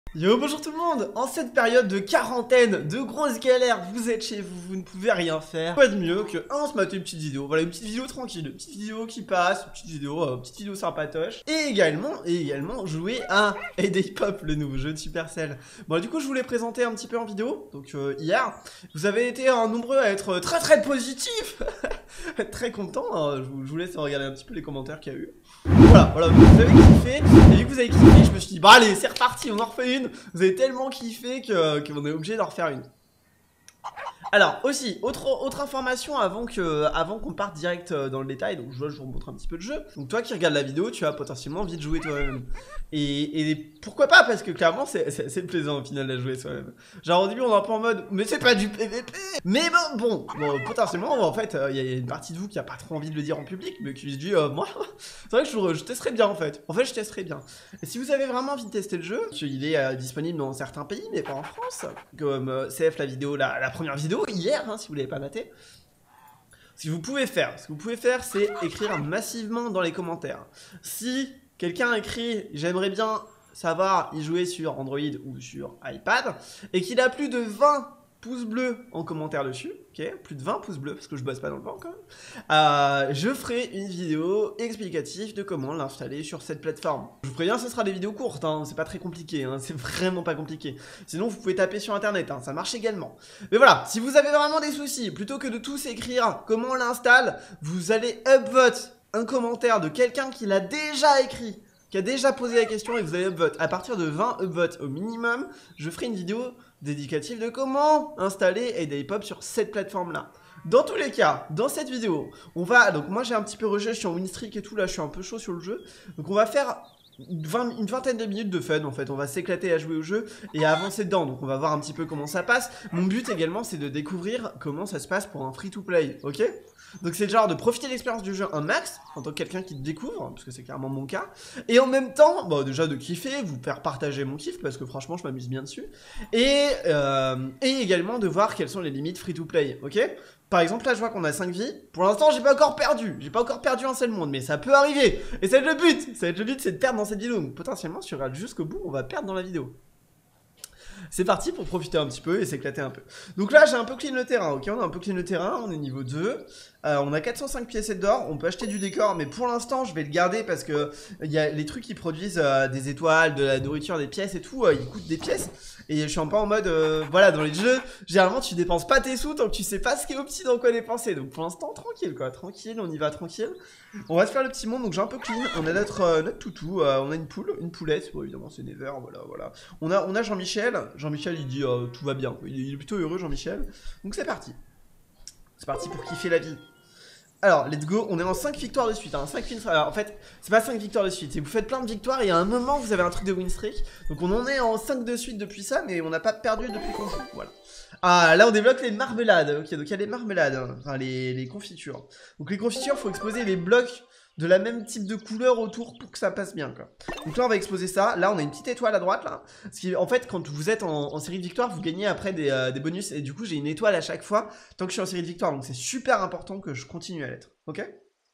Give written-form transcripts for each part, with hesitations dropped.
Yo, bonjour tout le monde. En cette période de quarantaine, de grosses galères, vous êtes chez vous, vous ne pouvez rien faire. Quoi de mieux que se mater une petite vidéo. Voilà, une petite vidéo tranquille, une petite vidéo qui passe, une petite vidéo sympatoche. Et également jouer à Head Pop, le nouveau jeu de Supercell. Bon, du coup, je vous l'ai présenté un petit peu en vidéo. Donc hier, vous avez été nombreux à être très positifs, être très contents. Hein. Je vous laisse regarder un petit peu les commentaires qu'il y a eu. Voilà, vous avez kiffé, et vu que vous avez kiffé, je me suis dit, bah allez, c'est reparti, on en refait une. Vous avez tellement kiffé qu'on est obligé d'en refaire une. Alors, aussi, autre information avant qu'on parte direct dans le détail, donc je vous montre un petit peu le jeu. Donc toi qui regardes la vidéo, tu as potentiellement envie de jouer toi-même. Et pourquoi pas, parce que clairement, c'est plaisant au final de jouer soi-même. Genre au début, on est un peu en mode, mais c'est pas du PVP. Mais bon, potentiellement, en fait, il y a une partie de vous qui a pas trop envie de le dire en public, mais qui se dit, moi, c'est vrai que je testerais bien en fait. En fait, je testerais bien. Et si vous avez vraiment envie de tester le jeu, il est disponible dans certains pays, mais pas en France. Comme CF, la vidéo, la première vidéo, hier, hein, si vous l'avez pas maté. Ce que vous pouvez faire, c'est écrire massivement dans les commentaires. Si quelqu'un écrit « j'aimerais bien savoir y jouer sur Android ou sur iPad » et qu'il a plus de 20 pouces bleus en commentaire dessus, ok, plus de 20 pouces bleus parce que je bosse pas dans le vent quand même, je ferai une vidéo explicative de comment l'installer sur cette plateforme. Je vous préviens, ce sera des vidéos courtes, hein, c'est pas très compliqué, hein, c'est vraiment pas compliqué. Sinon vous pouvez taper sur internet, hein, ça marche également. Mais voilà, si vous avez vraiment des soucis, plutôt que de tous écrire comment on l'installe, vous allez upvote un commentaire de quelqu'un qui l'a déjà écrit, qui a déjà posé la question et vous allez upvote. À partir de 20 upvotes au minimum, je ferai une vidéo dédicative de comment installer Head Pop sur cette plateforme-là. Dans tous les cas, dans cette vidéo, on va... Donc moi j'ai un petit peu rejet, je suis en win streak et tout, là je suis un peu chaud sur le jeu. Donc on va faire une vingtaine de minutes de fun en fait, on va s'éclater à jouer au jeu et à avancer dedans, donc on va voir un petit peu comment ça passe. Mon but également c'est de découvrir comment ça se passe pour un free-to-play, ok? Donc c'est le genre de profiter de l'expérience du jeu un max, en tant que quelqu'un qui te découvre, parce que c'est clairement mon cas, et en même temps, bon déjà de kiffer, vous faire partager mon kiff, parce que franchement je m'amuse bien dessus, et également de voir quelles sont les limites free-to-play, ok? Par exemple, là, je vois qu'on a 5 vies. Pour l'instant, j'ai pas encore perdu. J'ai pas encore perdu un seul monde, mais ça peut arriver. Et c'est le but. C'est de perdre dans cette vidéo. Donc, potentiellement, si tu regardes jusqu'au bout, on va perdre dans la vidéo. C'est parti pour profiter un petit peu et s'éclater un peu. Donc là, j'ai un peu clean le terrain, ok? On a un peu clean le terrain, on est niveau 2. On a 405 pièces d'or, on peut acheter du décor, mais pour l'instant, je vais le garder parce que il y a les trucs qui produisent des étoiles, de la nourriture, des pièces et tout, ils coûtent des pièces. Et je suis un peu en mode, voilà, dans les jeux, généralement, tu dépenses pas tes sous tant que tu sais pas ce qui est opti dans quoi dépenser. Donc pour l'instant, tranquille, quoi, tranquille, on y va tranquille. On va se faire le petit monde, donc j'ai un peu clean. On a notre toutou, on a une poulette, bon, évidemment, c'est Never, voilà. On a Jean-Michel. Jean-Michel, il dit tout va bien. Il est plutôt heureux, Jean-Michel. Donc c'est parti. C'est parti pour kiffer la vie. Alors, let's go. On est en 5 victoires de suite. Hein. 5 win streak. Alors, en fait, c'est pas 5 victoires de suite. C'est vous faites plein de victoires et à un moment, vous avez un truc de win streak. Donc, on en est en 5 de suite depuis ça, mais on n'a pas perdu depuis qu'on joue. Voilà. Ah, là, on débloque les marmelades. Ok, donc il y a les marmelades. Hein. Enfin, les confitures. Donc, les confitures, faut exposer les blocs de la même type de couleur autour pour que ça passe bien, quoi. Donc là on va exposer ça, là on a une petite étoile à droite là, parce qu'en fait quand vous êtes en série de victoires vous gagnez après des bonus, et du coup j'ai une étoile à chaque fois tant que je suis en série de victoires, donc c'est super important que je continue à l'être, ok?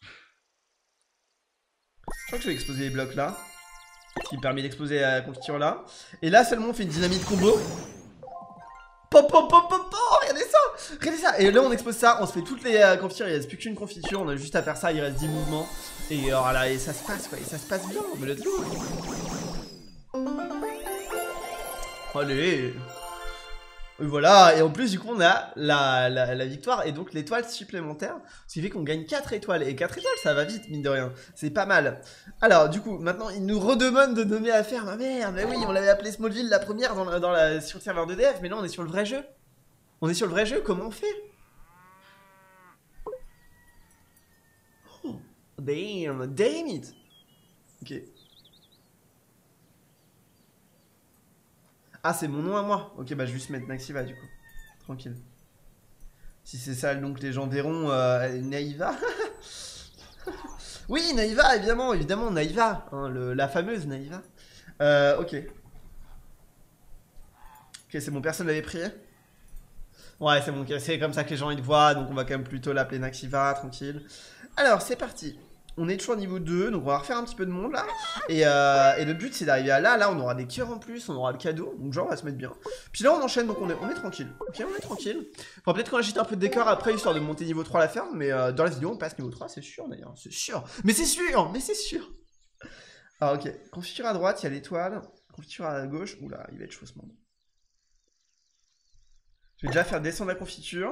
Je crois que je vais exposer les blocs là, ce qui me permet d'exposer la confiture là, et là seulement on fait une dynamite combo. Pop, regardez ça, et là on expose ça, on se fait toutes les confitures, il reste plus qu'une confiture, on a juste à faire ça, il reste 10 mouvements, et alors là, et ça se passe quoi, et ça se passe bien, mais let's go. Allez. Et voilà, et en plus du coup on a la victoire et donc l'étoile supplémentaire, ce qui fait qu'on gagne 4 étoiles, et 4 étoiles ça va vite mine de rien, c'est pas mal. Alors du coup maintenant il nous redemande de nommer la ferme, ah merde, mais oui on l'avait appelé Smallville la première sur le serveur d'EDF, mais là on est sur le vrai jeu. On est sur le vrai jeu, comment on fait? Oh, damn it. Ok. Ah, c'est mon nom à moi. Ok, bah je vais juste mettre Naxiva du coup. Tranquille. Si c'est ça, donc les gens verront Naïva. Oui, Naïva, évidemment, Naïva. Hein, la fameuse Naïva. Ok. Ok, c'est bon, personne l'avait prié. Ouais, c'est bon, c'est comme ça que les gens ils le voient, donc on va quand même plutôt l'appeler Naxiva, tranquille. Alors, c'est parti. On est toujours niveau 2, donc on va refaire un petit peu de monde là. Et le but c'est d'arriver à là, on aura des cœurs en plus, on aura le cadeau, donc genre on va se mettre bien. Puis là on enchaîne, donc on est tranquille. Ok, on est tranquille. Enfin peut-être qu'on achète un peu de décor après, histoire de monter niveau 3 à la ferme, mais dans la vidéo on passe niveau 3, c'est sûr d'ailleurs, c'est sûr. Mais c'est sûr, mais c'est sûr. Ah ok, confiture à droite, il y a l'étoile. Confiture à gauche, oula, il va être chaud ce monde. Je vais déjà faire descendre la confiture.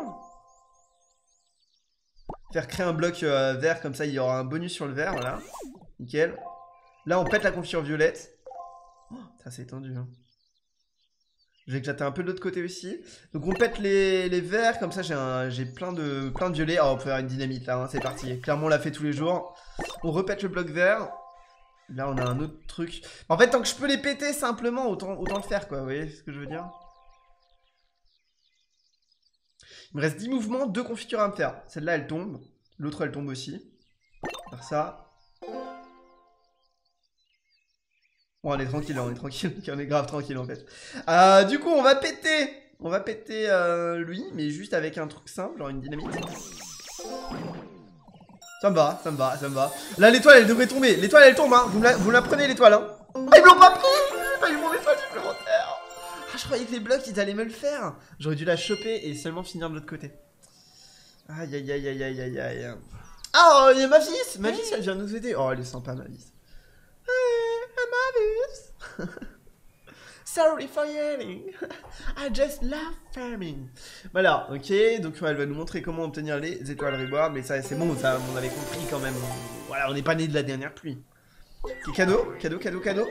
Faire créer un bloc vert, comme ça il y aura un bonus sur le vert, voilà. Nickel. Là on pète la confiture violette. Oh, ça c'est tendu. Hein. Je vais éclater un peu de l'autre côté aussi. Donc on pète les verts, comme ça j'ai plein de violets. Oh, on peut faire une dynamite là, hein, c'est parti. Clairement on l'a fait tous les jours. On repète le bloc vert. Là on a un autre truc. En fait tant que je peux les péter simplement, autant le faire quoi, vous voyez ce que je veux dire? Il me reste 10 mouvements, 2 confitures à me faire. Celle-là, elle tombe. L'autre, elle tombe aussi. Faire ça. Bon, on est tranquille, on est tranquille. On est grave tranquille, en fait. Du coup, on va péter. On va péter lui, mais juste avec un truc simple, genre une dynamite. Ça me va, ça me va, ça me va. Là, l'étoile, elle devrait tomber. L'étoile, elle tombe, hein. Vous la prenez, l'étoile, hein. Ah, ils me l'ont pas pris. J'ai pas eu mon étoile supplémentaire. Ah, je croyais que les blocs ils allaient me le faire. J'aurais dû la choper et seulement finir de l'autre côté. Aïe aïe aïe aïe aïe aïe aïe. Ah, il y a Mavis. Mavis elle vient nous aider. Oh elle est sympa Mavis. Mavis. Sorry for yelling. I just love farming. Voilà, ok, donc elle va nous montrer comment obtenir les étoiles reward. Mais ça c'est bon, ça on avait compris quand même. Voilà, on n'est pas né de la dernière pluie. Ok, cadeau, cadeau, cadeau, cadeau.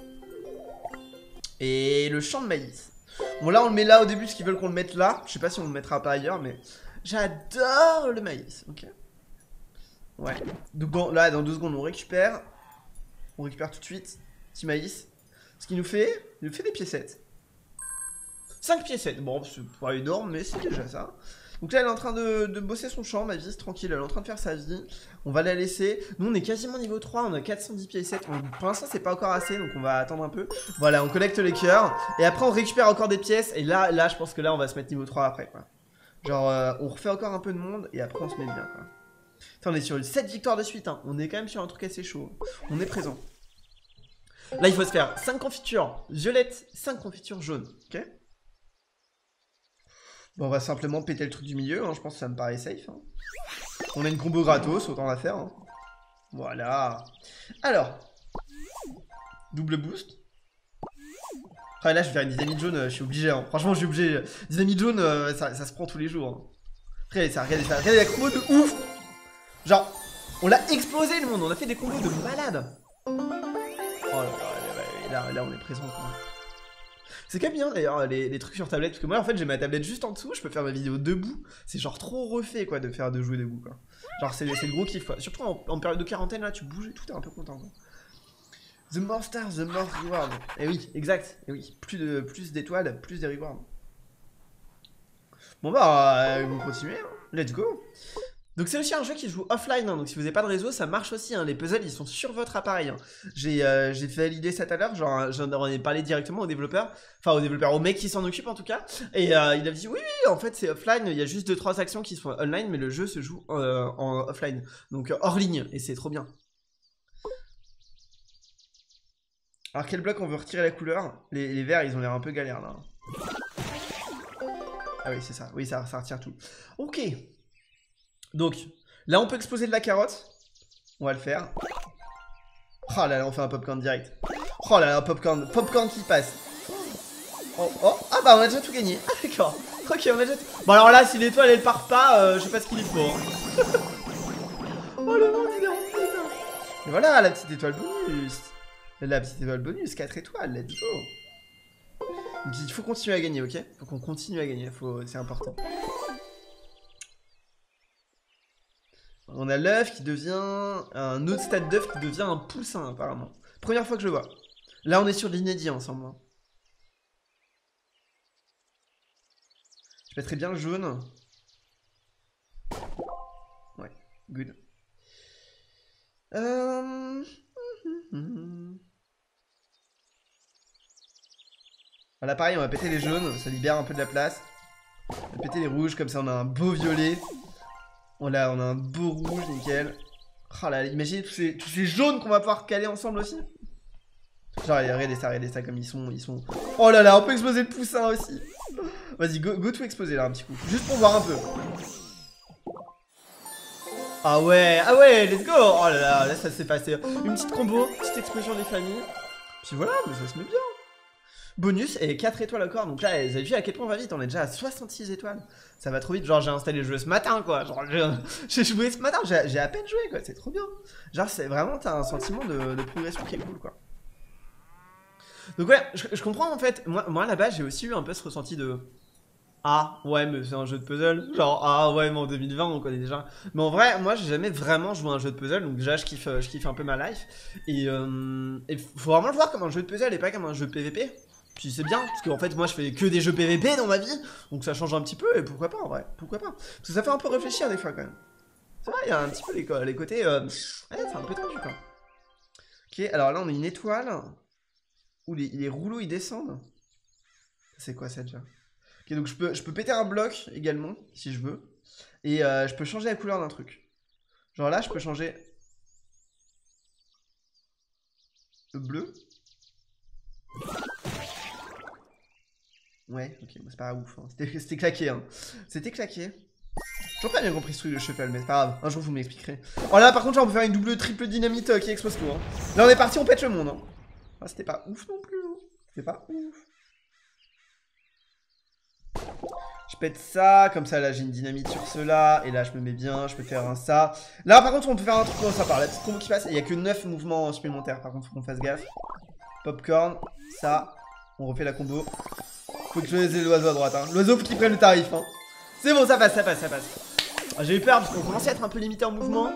Et le champ de maïs. Bon là on le met là au début parce qu'ils veulent qu'on le mette là. Je sais pas si on le mettra pas ailleurs mais j'adore le maïs. Ok. Ouais. Donc là dans 2 secondes on récupère. On récupère tout de suite. Petit maïs. Ce qu'il nous fait, il nous fait des piécettes. 5 piécettes. Bon c'est pas énorme mais c'est déjà ça. Donc là elle est en train de bosser son champ, ma vie, tranquille, elle est en train de faire sa vie. On va la laisser. Nous on est quasiment niveau 3, on a 410 piécettes. Pour l'instant c'est pas encore assez, donc on va attendre un peu. Voilà, on collecte les cœurs. Et après on récupère encore des pièces. Et là je pense que là on va se mettre niveau 3 après quoi. Genre on refait encore un peu de monde et après on se met bien quoi. Enfin, on est sur 7 victoires de suite, hein. On est quand même sur un truc assez chaud. On est présent. Là il faut se faire 5 confitures violettes, 5 confitures jaunes, ok. Bon, on va simplement péter le truc du milieu, hein. Je pense que ça me paraît safe. Hein. On a une combo gratos, autant la faire. Hein. Voilà. Alors, double boost. Ah, là, je vais faire une dynamite jaune, je suis obligé. Hein. Franchement, je suis obligé. Dynamite jaune, ça se prend tous les jours. Hein. Après, regardez la combo de ouf. Genre, on l'a explosé le monde, on a fait des combos de malade. Oh là, on est présent. Quoi. C'est quand même bien d'ailleurs les trucs sur tablette, parce que moi en fait j'ai ma tablette juste en dessous, je peux faire ma vidéo debout. C'est genre trop refait quoi de jouer debout quoi. Genre c'est le gros kiff quoi. Surtout en période de quarantaine là, tu bouges et tout, t'es un peu content quoi. The more stars, the more reward. Et oui, exact. Et oui, plus d'étoiles, plus des rewards. Bon bah, vous continuez, hein. Let's go. Donc c'est aussi un jeu qui se joue offline, hein. Donc si vous n'avez pas de réseau, ça marche aussi, hein. Les puzzles ils sont sur votre appareil, hein. J'ai fait l'idée ça tout à l'heure, genre j'en ai parlé directement au développeur, enfin au mec qui s'en occupe en tout cas, et il a dit oui, en fait c'est offline, il y a juste 2-3 actions qui sont online, mais le jeu se joue en offline, donc hors ligne, et c'est trop bien. Alors quel bloc on veut retirer la couleur? Les verts ils ont l'air un peu galères là. Ah oui c'est ça, oui ça retire tout. Ok. Donc, là on peut exploser de la carotte. On va le faire. Oh là là, on fait un popcorn direct. Oh là là, popcorn qui passe. Oh, oh, ah bah on a déjà tout gagné. Ah d'accord. Ok, on a déjà tout... Bon alors là, si l'étoile elle part pas, je sais pas ce qu'il faut. Hein. Oh le monde il est rempli là. Et voilà, la petite étoile bonus. La petite étoile bonus, 4 étoiles, let's go. Donc il faut continuer à gagner, ok? Faut qu'on continue à gagner, c'est important. On a l'œuf qui devient un autre stade d'œuf qui devient un poussin apparemment. Première fois que je le vois. Là on est sur l'inédit ensemble. Hein. Je mettrais bien le jaune. Ouais, good. Voilà pareil on va péter les jaunes, ça libère un peu de la place. On va péter les rouges, comme ça on a un beau violet. On a un beau rouge, nickel. Oh là, imaginez tous ces jaunes qu'on va pouvoir caler ensemble aussi. Genre, regardez ça comme ils sont... Oh là là, on peut exploser le poussin aussi. Vas-y, go tout exploser là un petit coup. Juste pour voir un peu. Ah ouais, let's go. Oh là là, ça s'est passé. Une petite combo, petite explosion des familles. Puis voilà, mais ça se met bien. Bonus et 4 étoiles encore. Donc là, vous avez vu à quel point on va vite. On est déjà à 66 étoiles. Ça va trop vite. Genre, j'ai installé le jeu ce matin, quoi. Genre, j'ai joué ce matin. J'ai à peine joué, quoi. C'est trop bien. Genre, c'est vraiment, t'as un sentiment de progression qui est cool, quoi. Donc ouais, je comprends en fait. Moi là-bas, j'ai aussi eu un peu ce ressenti de... Ah ouais, mais c'est un jeu de puzzle. Genre, ah ouais, mais en 2020, on connaît déjà. Mais en vrai, moi, j'ai jamais vraiment joué à un jeu de puzzle. Donc déjà, je kiffe un peu ma life. Et faut vraiment le voir comme un jeu de puzzle et pas comme un jeu de PVP. Puis c'est bien, parce qu'en fait, moi, je fais que des jeux PVP dans ma vie. Donc ça change un petit peu, et pourquoi pas, en vrai. Pourquoi pas. Parce que ça fait un peu réfléchir des fois, quand même. C'est vrai, il y a un petit peu les côtés... Ouais, c'est un peu tendu, quoi. Ok, alors là, on a une étoile. Où les rouleaux, ils descendent. C'est quoi ça, déjà? Ok, donc je peux péter un bloc également, si je veux. Et je peux changer la couleur d'un truc. Genre là, je peux changer le bleu. Ouais, ok, bon, c'est pas ouf. Hein. C'était claqué, hein. C'était claqué. J'ai toujours pas bien compris ce truc de shuffle, mais c'est pas grave. Un jour, vous m'expliquerez. Oh là, par contre, là, on peut faire une double, triple dynamite qui explose tout. Hein. Là, on est parti, on pète le monde. Hein. Ah, c'était pas ouf non plus. Hein. C'était pas ouf. Je pète ça, comme ça là j'ai une dynamite sur cela, et là je me mets bien, je peux faire un ça. Là par contre on peut faire un truc comme ça par la petite combo qui passe, et il n'y a que 9 mouvements supplémentaires, par contre faut qu'on fasse gaffe. Popcorn, ça, on refait la combo. Faut que je laisse l'oiseau à droite, hein. L'oiseau faut qu'il prenne le tarif, hein. C'est bon, ça passe. Ah, j'ai eu peur parce qu'on commençait à être un peu limité en mouvement.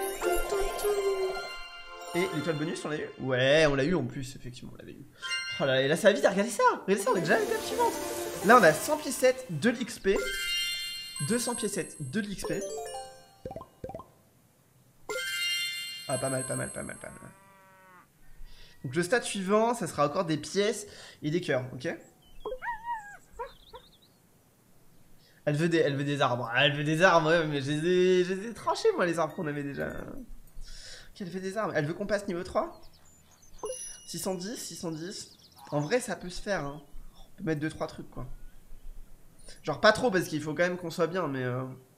Et l'étoile bonus, on l'a eu? Ouais, on l'a eu en plus, effectivement, on l'avait eu. Oh là là, et là ça va vite, regardez ça, on est déjà à l'étape suivante. Là on a 100 piécettes, de l'XP. 200 piécettes, de l'XP. Ah, pas mal. Donc le stade suivant, ça sera encore des pièces et des cœurs, ok? Elle veut des arbres. Elle veut des arbres, ouais, mais je les ai tranchés, moi, les arbres qu'on avait déjà. Ok, elle veut des arbres. Elle veut qu'on passe niveau 3. 610. En vrai, ça peut se faire, hein. On peut mettre 2-3 trucs, quoi. Genre pas trop, parce qu'il faut quand même qu'on soit bien, mais...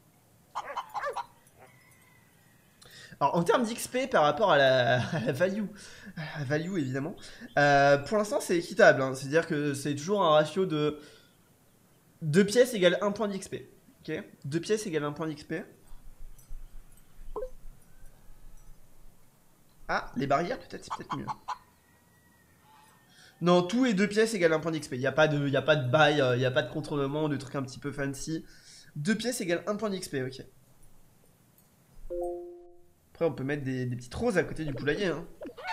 Alors, en termes d'XP par rapport à la value, évidemment, pour l'instant, c'est équitable. Hein. C'est-à-dire que c'est toujours un ratio de 2 pièces égale 1 point d'XP. Ok, 2 pièces égale 1 point d'XP. Ah, les barrières, peut-être, c'est peut-être mieux. Non, tout est 2 pièces égale 1 point d'XP. Il n'y a pas de bail, il n'y a pas de contournement, de trucs un petit peu fancy. 2 pièces égale 1 point d'XP, ok. Après, on peut mettre des petites roses à côté du poulailler. Hein.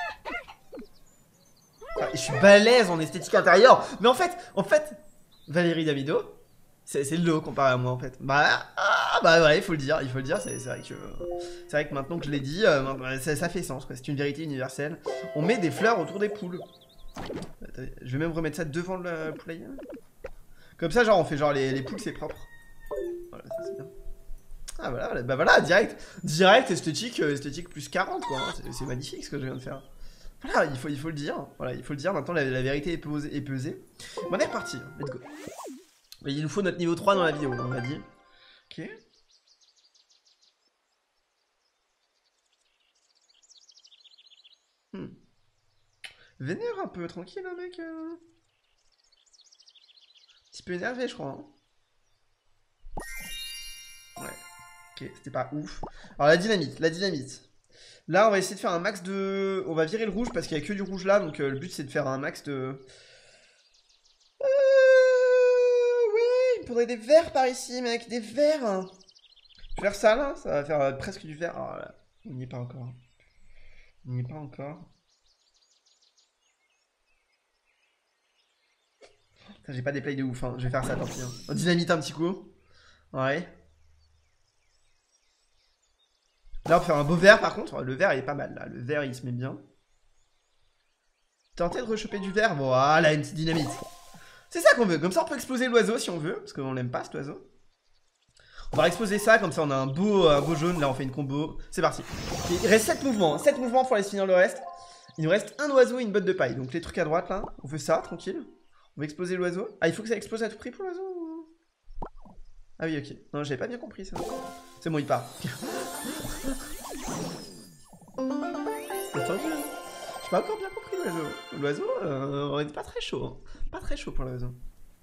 Ah, je suis balèze en esthétique intérieure. Mais en fait, Valérie Damido, c'est le lot comparé à moi en fait. Bah ouais, il faut le dire, c'est vrai que maintenant que je l'ai dit, ça fait sens quoi, c'est une vérité universelle. On met des fleurs autour des poules. Attendez, je vais même remettre ça devant le poulailler. Comme ça, genre, on fait genre les poules, c'est propre. Voilà, ça c'est bien. Ah voilà, bah voilà, direct, esthétique plus 40 quoi, hein. C'est magnifique ce que je viens de faire. Voilà, il faut le dire, voilà, il faut le dire, maintenant la vérité est pesée. Bon, on est reparti, let's go. Il nous faut notre niveau 3 dans la vidéo, on l'a dit. Ok. Vénère un peu, tranquille hein mec. Un petit peu énervé je crois. Hein. Ouais. Ok, c'était pas ouf. Alors la dynamite. Là on va essayer de faire un max de... On va virer le rouge parce qu'il n'y a que du rouge là, donc le but c'est de faire un max de... Oui, il me faudrait des verts par ici mec, des verts. Je vais faire ça là, ça va faire presque du vert. Oh là, on n'y est pas encore. J'ai pas des plays de ouf, hein. Je vais faire ça, tant pis. Hein. On dynamite un petit coup. Ouais. Là, on peut faire un beau vert, par contre. Le vert, il est pas mal, là. Le vert, il se met bien. Tenter de rechoper du vert. Voilà, une petite dynamite. C'est ça qu'on veut. Comme ça, on peut exploser l'oiseau, si on veut. Parce qu'on l'aime pas, cet oiseau. On va exposer ça, comme ça on a un beau jaune. Là, on fait une combo. C'est parti. Okay, il reste 7 mouvements. 7 mouvements pour aller finir le reste. Il nous reste un oiseau et une botte de paille. Donc les trucs à droite, là, on fait ça, tranquille. On va exploser l'oiseau. Ah, il faut que ça explose à tout prix pour l'oiseau? Ah oui, ok. Non, j'avais pas bien compris ça. C'est bon, il part. Attends, j'ai pas encore bien compris l'oiseau. L'oiseau, on est pas très chaud. Hein. Pas très chaud pour l'oiseau.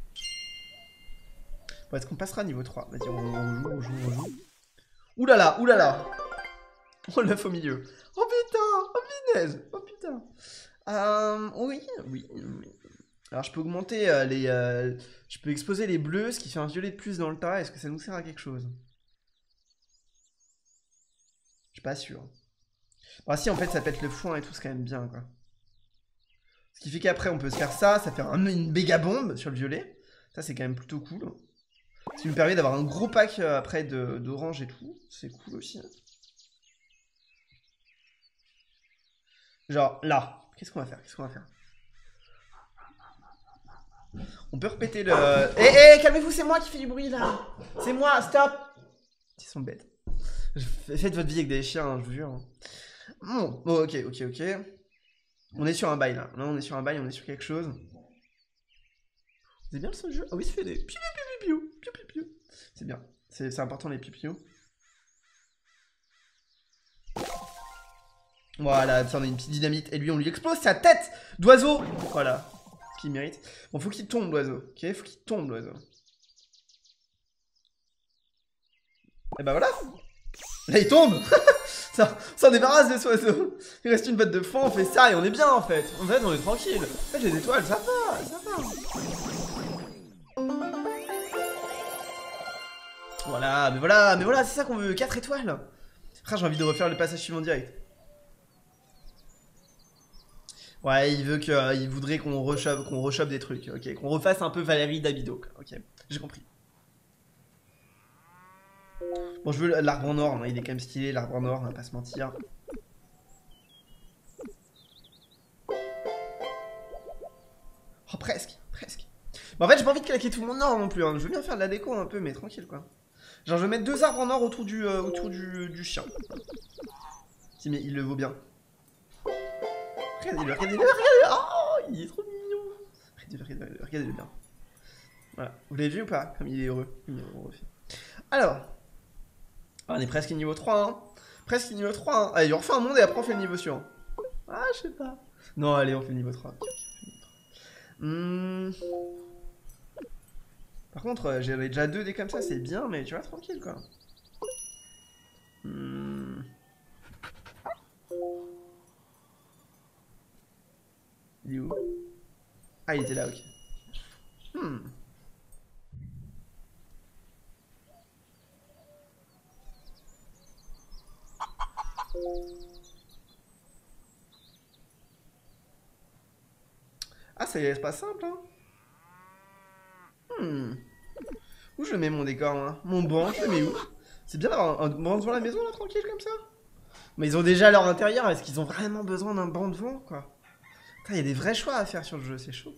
Bon, est-ce qu'on passera niveau 3? Vas-y, on joue. Oulala, oulala. Oh, l'œuf au milieu. Oh putain, oh punaise, oh putain. Oui. Alors, je peux augmenter je peux exposer les bleus, ce qui fait un violet de plus dans le tas. Est-ce que ça nous sert à quelque chose? Je suis pas sûr. Bon, si, en fait, ça pète le foin et tout, c'est quand même bien, quoi. Ce qui fait qu'après, on peut se faire ça, ça fait une méga bombe sur le violet. Ça, c'est quand même plutôt cool. Ce qui nous permet d'avoir un gros pack après d'orange et tout. C'est cool aussi. Genre, là. Qu'est-ce qu'on va faire? On peut répéter le... Eh, calmez-vous, c'est moi qui fais du bruit, là. C'est moi, stop. Ils sont bêtes. Faites votre vie avec des chiens, hein, je vous jure. Bon, ok. On est sur un bail, là. Là, on est sur un bail, on est sur quelque chose. C'est bien le son du jeu? Ah oui, ça fait des piou. C'est bien. C'est important, les pipiou. Voilà, ça, on a une petite dynamite. Et lui, on lui explose sa tête d'oiseau. Voilà. Ce qu'il mérite. Bon, faut qu'il tombe, l'oiseau. Ok, faut qu'il tombe, l'oiseau. Et bah voilà. Là, il tombe. Ça débarrasse de ce oiseau. Il reste une botte de fond, on fait ça et on est bien, en fait. En fait, on est tranquille. En fait, les étoiles, ça va. Voilà, mais voilà, c'est ça qu'on veut. 4 étoiles. Frère, j'ai envie de refaire le passage suivant direct. Ouais, il voudrait qu'on rechoppe des trucs, ok. Qu'on refasse un peu Valérie Dabido, ok. J'ai compris. Bon, je veux l'arbre en or, hein. Il est quand même stylé, l'arbre en or, on va pas se mentir. Oh, presque. Bon, en fait, j'ai pas envie de claquer tout mon or non plus, hein. Je veux bien faire de la déco un peu, mais tranquille, quoi. Genre, je vais mettre 2 arbres en or autour du chien. Si, mais il le vaut bien. Regardez-le. Oh, il est trop mignon. Regardez-le bien. Voilà. Vous l'avez vu ou pas? Comme il est heureux. Alors. On est presque niveau 3, hein. Allez, on refait un monde et après on fait le niveau suivant. Ah, je sais pas. Non, allez, on fait le niveau 3. Par contre, j'avais déjà 2 dés comme ça, c'est bien, mais tu vois, tranquille, quoi. Il est où? Ah, il était là, ok. Ah, ça y est, c'est pas simple, hein. Où je mets mon décor, hein? Mon banc, je le mets où? C'est bien d'avoir un banc devant la maison, là, tranquille, comme ça. Mais ils ont déjà leur intérieur, est-ce qu'ils ont vraiment besoin d'un banc devant, quoi? Putain, il y a des vrais choix à faire sur le jeu, c'est chaud.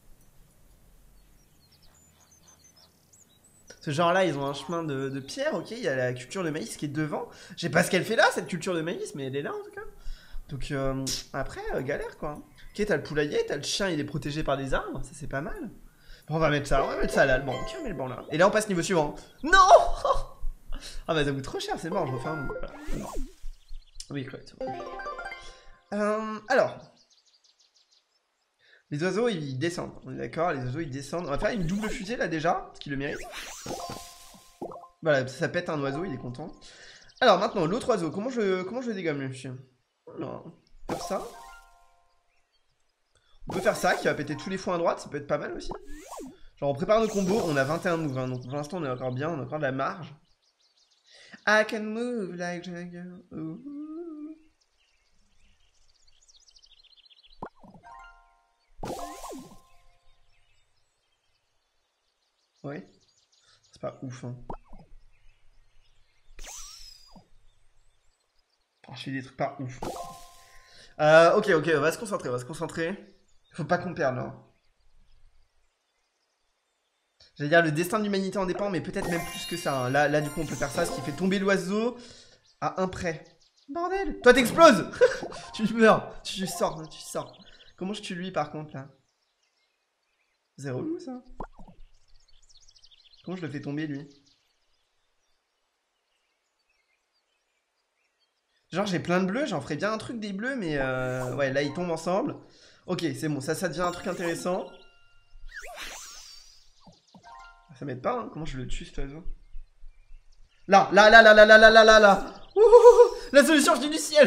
Ce genre-là, ils ont un chemin de pierre, ok, il y a la culture de maïs qui est devant. Je sais pas ce qu'elle fait là, cette culture de maïs, mais elle est là, en tout cas. Donc, après, galère, quoi. Ok, t'as le poulailler, t'as le chien, il est protégé par des arbres, ça c'est pas mal. Bon, on va mettre ça là, le banc. Ok, on met le banc là. Et là, on passe niveau suivant. Non. Ah bah ça coûte trop cher, c'est mort, je refais un monde. Voilà. Oui, correct. Alors. Les oiseaux, ils descendent. On est d'accord, les oiseaux, ils descendent. On va faire une double fusée là déjà, parce qu'il le mérite. Voilà, ça pète un oiseau, il est content. Alors maintenant, l'autre oiseau, comment je le dégomme le chien? Non. Faire ça. On peut faire ça, qui va péter tous les foins à droite, ça peut être pas mal aussi. Genre on prépare nos combos, on a 21 moves, hein, donc pour l'instant on est encore bien, on a encore de la marge. I can move like Jagger. Ouais. C'est pas ouf, hein. Oh, je fais des trucs pas ouf. Ok, on va se concentrer, Faut pas qu'on perde, là. J'allais dire le destin de l'humanité en dépend, mais peut-être même plus que ça. Hein. Là, du coup, on peut faire ça, ce qui fait tomber l'oiseau à un près. Bordel. Toi, t'exploses. Tu meurs. Tu sors, tu sors. Comment je tue lui, par contre, là? C'est relou, ça. Comment je le fais tomber, lui? Genre, j'ai plein de bleus, j'en ferais bien un truc des bleus, mais ouais, là, ils tombent ensemble. Ok, c'est bon, ça devient un truc intéressant. Ça m'aide pas, hein. Comment je le tue, cet oiseau? Là. Ouh, la solution, je dis du ciel.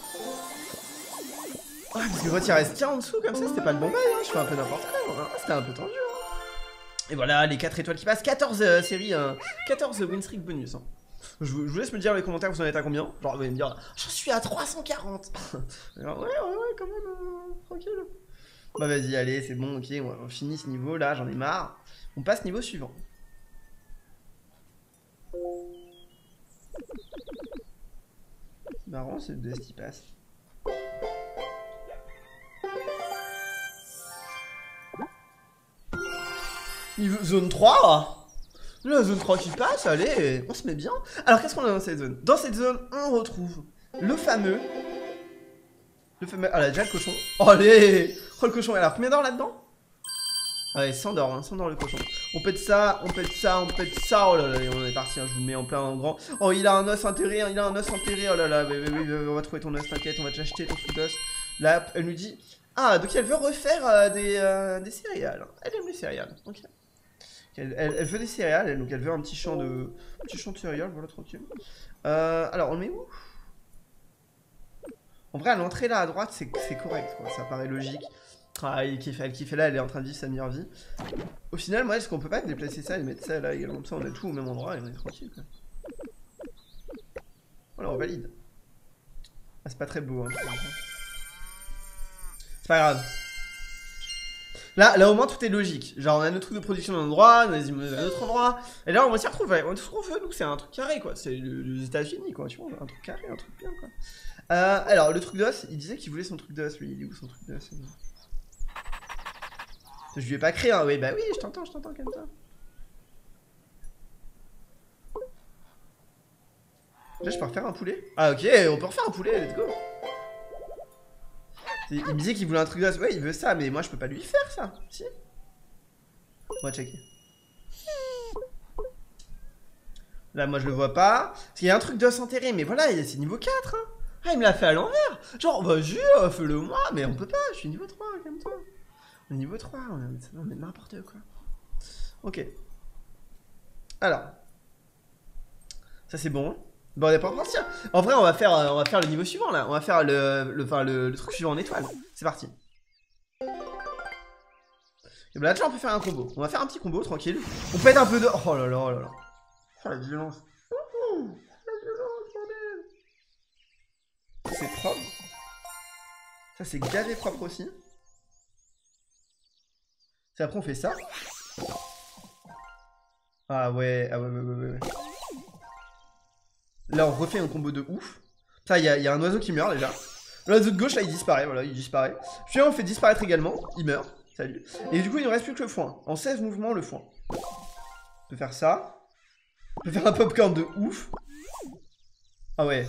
Ouais, parce que quand il reste qu'un en dessous, comme ça, c'était pas le bon bail, hein. Je fais un peu n'importe quoi, hein. C'était un peu tendu, hein. Et voilà, les 4 étoiles qui passent. 14 séries, 14 win streak bonus, hein. Je vous laisse me dire dans les commentaires vous en êtes à combien. Genre vous allez me dire je suis à 340. Alors, ouais quand même tranquille. Bah vas-y allez c'est bon ok on finit ce niveau là j'en ai marre. On passe niveau suivant. C'est marrant c'est de ce qui passe. Niveau zone 3. La zone 3 qui passe, allez, on se met bien. Alors, qu'est-ce qu'on a dans cette zone? Dans cette zone, on retrouve le fameux... Ah, là, déjà le cochon. Oh, allez. Oh, le cochon, il a l'air combien d'or là-dedans? Allez, 100 d'or, hein, 100 d'or le cochon. On pète ça, on pète ça, on pète ça. Oh là là, on est parti, hein, je vous le mets en plein en grand. Oh, il a un os enterré, il a un os enterré. Oh là là, on va trouver ton os, t'inquiète, on va t'acheter ton truc d'os. Là, elle nous dit... Ah, donc elle veut refaire des céréales. Elle aime les céréales, ok. Elle veut des céréales, donc elle veut un petit champ de céréales, voilà, tranquille. Alors, on le met où? En vrai, à l'entrée là à droite, c'est correct, quoi, ça paraît logique. Ah, elle kiffe là, elle est en train de vivre sa meilleure vie. Au final, moi, est-ce qu'on peut pas déplacer ça et mettre ça là également? Comme ça, on a tout au même endroit et on est tranquille, quoi. Voilà, on valide. Ah, c'est pas très beau, hein. C'est pas grave. Là au moins tout est logique. Genre on a notre truc de production d'un endroit, on a un autre endroit. Et là on va s'y retrouver. Tout ce qu'on veut nous c'est un truc carré quoi. C'est les États-Unis quoi. Tu vois, un truc carré, un truc bien quoi. Alors le truc d'os, il disait qu'il voulait son truc d'os lui. Il est où son truc d'os? Je lui ai pas créé hein. Oui bah oui je t'entends comme ça. Là je peux refaire un poulet. Ah ok on peut refaire un poulet, let's go. Il me disait qu'il voulait un truc d'os. Ouais, il veut ça, mais moi je peux pas lui faire ça. Si. On va checker. Là, moi je le vois pas. Parce qu'il y a un truc d'os enterré, mais voilà, c'est niveau 4. Hein. Ah, il me l'a fait à l'envers. Genre, vas-y, fais-le moi, mais on peut pas. Je suis niveau 3, comme toi. On est niveau 3, on est n'importe quoi. Ok. Alors. Ça c'est bon. Bon, on est pas en partir. En vrai, on va faire le niveau suivant là. On va faire le truc suivant en étoile. C'est parti. Et bah là, déjà, on peut faire un combo. On va faire un petit combo, tranquille. On pète un peu de. Oh là là, oh là là. Oh la violence. La violence, bordel. C'est propre. Ça, c'est gavé propre aussi. C'est après, on fait ça. Ah ouais. Là, on refait un combo de ouf. Ça, il y a un oiseau qui meurt déjà. L'oiseau de gauche, là, il disparaît. Voilà, il disparaît. Puis on le fait disparaître également. Il meurt. Salut. Et du coup, il ne reste plus que le foin. En 16 mouvements, le foin. On peut faire ça. On peut faire un popcorn de ouf. Ah ouais.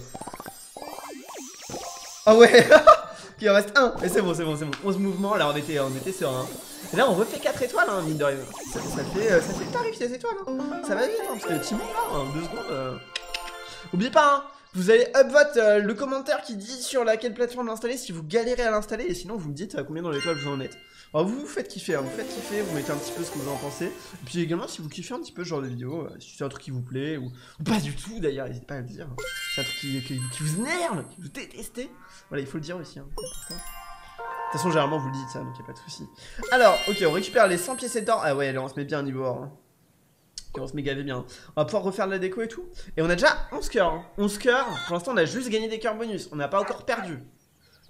Ah ouais. Il en reste un. Et c'est bon. 11 mouvements. Là, on était sur un. Et là, on refait 4 étoiles, hein, mine de rien. Ça fait le tarif des étoiles. Hein. Ça va vite, hein, parce que Timon, là, en 2 secondes. Oubliez pas, hein, vous allez upvote le commentaire qui dit sur laquelle plateforme l'installer si vous galérez à l'installer. Et sinon, vous me dites combien dans l'étoile vous en êtes. Alors, vous faites kiffer, hein, vous mettez un petit peu ce que vous en pensez. Et puis également, si vous kiffez un petit peu ce genre de vidéo, si c'est un truc qui vous plaît, ou pas du tout d'ailleurs, n'hésitez pas à le dire. C'est un truc qui vous énerve, qui vous détestez. Voilà, il faut le dire aussi. Hein, de toute façon, généralement, vous le dites ça, donc il n'y a pas de souci. Alors, ok, on récupère les 100 pièces d'or. Ah ouais, là, on se met bien niveau or. Hein. Okay, on se met gavé bien. On va pouvoir refaire de la déco et tout. Et on a déjà 11 cœurs. Hein. 11 cœurs. Pour l'instant, on a juste gagné des cœurs bonus. On n'a pas encore perdu.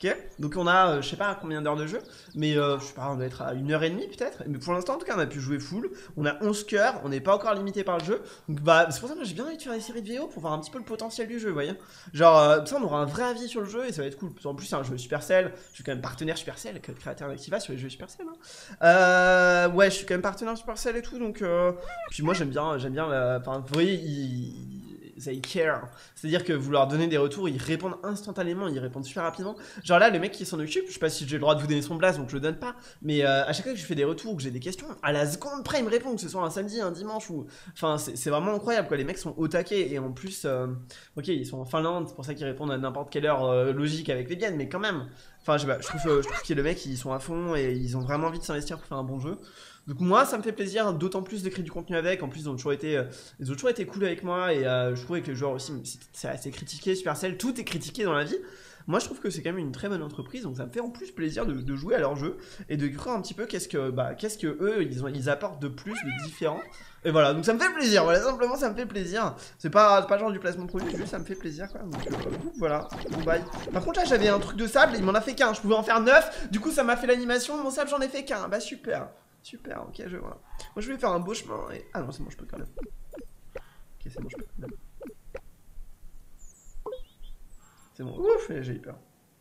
Ok, donc on a, je sais pas combien d'heures de jeu, mais je sais pas, on doit être à 1h30 peut-être. Mais pour l'instant, en tout cas, on a pu jouer full. On a 11 cœurs, on n'est pas encore limité par le jeu. Donc bah, c'est pour ça que j'ai bien envie de faire des séries de vidéos pour voir un petit peu le potentiel du jeu, vous voyez. Genre, ça, on aura un vrai avis sur le jeu et ça va être cool. En plus, c'est un jeu Supercell. Je suis quand même partenaire Supercell, créateur d'Activa sur les jeux Supercell. Hein. Ouais, je suis quand même partenaire Supercell et tout, donc. Puis moi, j'aime bien, enfin, vous voyez, they care. C'est-à-dire que vous leur donnez des retours, ils répondent instantanément, ils répondent super rapidement. Genre là, le mec qui s'en occupe, je sais pas si j'ai le droit de vous donner son blast, donc je le donne pas. Mais à chaque fois que je fais des retours ou que j'ai des questions, à la seconde près, il me répond, que ce soit un samedi, un dimanche ou. Enfin, c'est vraiment incroyable quoi. Les mecs sont au taquet et en plus, ok, ils sont en Finlande, c'est pour ça qu'ils répondent à n'importe quelle heure logique avec les biennes, mais quand même. Enfin, je trouve que les mecs ils sont à fond et ils ont vraiment envie de s'investir pour faire un bon jeu. Donc moi ça me fait plaisir d'autant plus de créer du contenu avec. En plus ils ont toujours été cool avec moi et je trouvais que les joueurs aussi c'est assez critiqué Supercell, tout est critiqué dans la vie. Moi je trouve que c'est quand même une très bonne entreprise, donc ça me fait en plus plaisir de jouer à leur jeu et de découvrir un petit peu qu'est-ce que eux ils apportent de plus, de différent. Et voilà, donc ça me fait plaisir, voilà, simplement ça me fait plaisir. C'est pas genre du placement de produit, juste ça me fait plaisir quoi. Donc voilà, bon bye. Par contre là j'avais un truc de sable, il m'en a fait qu'un, je pouvais en faire 9, du coup ça m'a fait l'animation, mon sable j'en ai fait qu'un, bah super. Super, ok, voilà. Moi je vais faire un beau chemin et... Ah non, c'est bon, je peux quand même. Ok, c'est bon, je peux quand même. C'est bon, ouf, j'ai eu peur.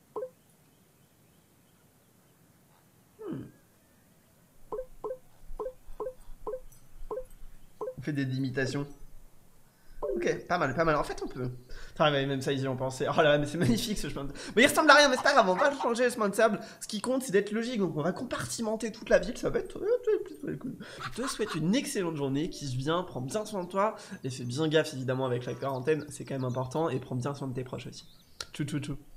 On fait des imitations. Ok, pas mal, pas mal. En fait, on peut. Enfin, même ça, ils y ont pensé. Oh là là, mais c'est magnifique ce chemin de... Mais il ressemble à rien, mais c'est pas grave, on va le changer le chemin de sable. Ce qui compte, c'est d'être logique. Donc, on va compartimenter toute la ville. Ça va être cool. Je te souhaite une excellente journée. Kiffe bien, prends bien soin de toi. Et fais bien gaffe, évidemment, avec la quarantaine. C'est quand même important. Et prends bien soin de tes proches aussi. Tchou tchou tchou.